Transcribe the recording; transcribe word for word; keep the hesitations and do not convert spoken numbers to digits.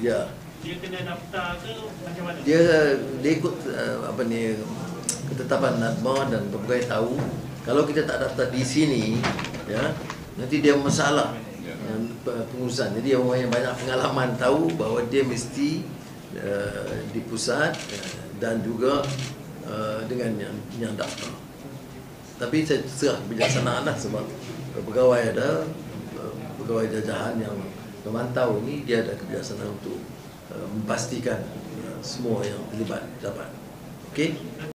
Ya. Dia kena daftar ke macam mana? Dia dia ikut uh, apa ni ketetapan NADMA dan pegawai tahu kalau kita tak daftar di sini, ya, nanti dia masalah uh, pengurusan. Jadi orang yang banyak pengalaman tahu bahawa dia mesti uh, di pusat uh, dan juga uh, dengan yang, yang daftar. Tapi saya serah kebijaksanaan lah sebab pegawai ada, pegawai jajahan yang memantau ini, dia ada kebijaksanaan untuk uh, memastikan uh, semua yang terlibat dapat. Okey?